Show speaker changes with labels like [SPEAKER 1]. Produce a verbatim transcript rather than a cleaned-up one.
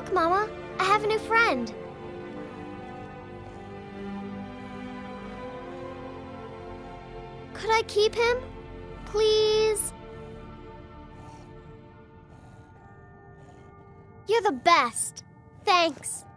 [SPEAKER 1] Look, Mama, I have a new friend. Could I keep him? Please? You're the best. Thanks.